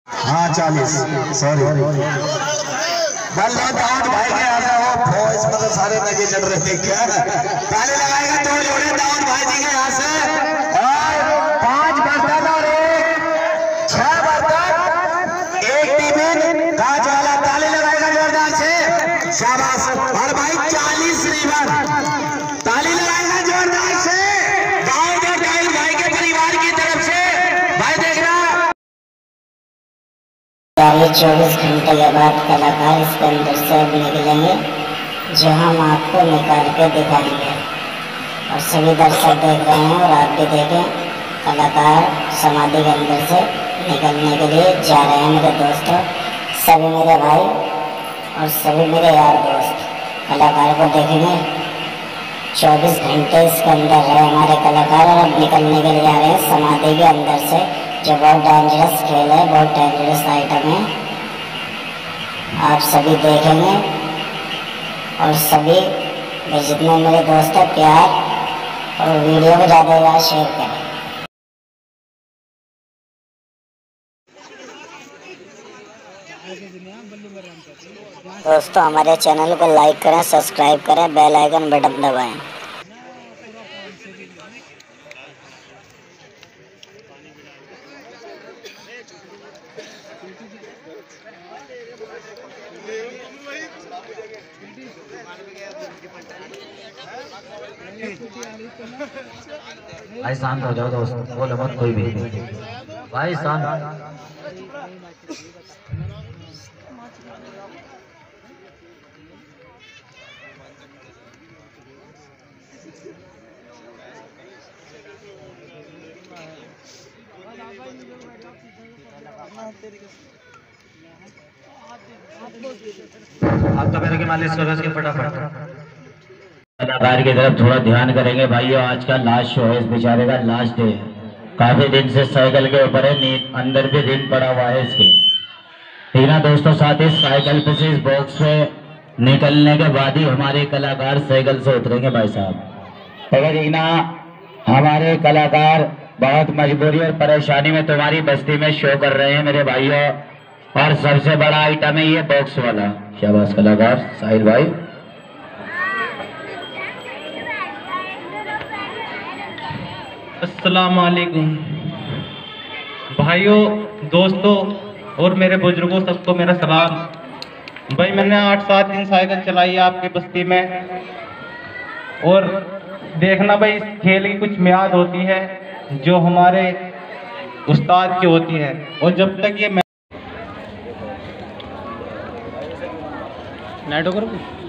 हाँ 40 सॉरी बल्ला दाऊद भाई के यहाँ से वो फौज में तो सारे नगे चल रहे थे क्या ताली लगाएगा दो जोड़े दाऊद भाई जी के यहाँ से और 5 बर्तन और 6 बर्तन एक टिफिन कांच वाला ताली लगाएगा जोरदार से शाबाश और भाई 40 लीवर ताली लगाएगा जोरदार से दाऊद और दाऊद भाई के परिवार की तरफ से भाई देखना 24 घंटे के बाद कलाकार इसके अंदर से अब निकलेंगे जो हम आपको निकाल के दिखाएंगे और सभी दर्शक देख रहे हैं और आप भी देखें कलाकार समाधि के अंदर से निकलने के लिए जा रहे हैं मेरे दोस्तों सभी मेरे भाई और सभी मेरे यार दोस्त कलाकार को देखेंगे 24 घंटे इसके अंदर रहे हमारे कलाकार और अब निकलने के लिए आ रहे हैं समाधि के अंदर से जो बहुत डेंजरस खेल है बहुत डेंजरस आइटम है आप सभी देखेंगे और सभी जितने मेरे दोस्त हैं प्यार और वीडियो को ज़्यादा से ज़्यादा शेयर करें। दोस्तों हमारे चैनल को लाइक करें सब्सक्राइब करें बेल आइकन बटन दबाएं। भाई शांत हो जाओ दोस्त बोलो मत कोई भी भाई शांत आप तो मेरे के मालिश करो इसके फटाफट कलाकार की तरफ थोड़ा ध्यान करेंगे भाइयों आज का लास्ट शो है इस बेचारे का लास्ट डे काफी दिन से साइकिल के ऊपर है नींद अंदर भी दिन पड़ा हुआ है इसके ठीक ना दोस्तों साथ ही साइकिल पे से इस बॉक्स से निकलने के बाद ही हमारे कलाकार साइकिल से उतरेंगे भाई साहब ठीक ना हमारे कलाकार बहुत मजबूरी और परेशानी में तुम्हारी बस्ती में शो कर रहे हैं मेरे भाइयों और सबसे बड़ा आइटम है ये बॉक्स वाला शाबाश कलाकार साहिल भाई अस्सलाम वालेकुम भाइयों दोस्तों और मेरे बुजुर्गों सबको मेरा सलाम। भाई मैंने 8-7 दिन साइकिल चलाई है आपकी बस्ती में और देखना भाई इस खेल की कुछ मियाद होती है जो हमारे उस्ताद की होती है और जब तक ये नेटो करो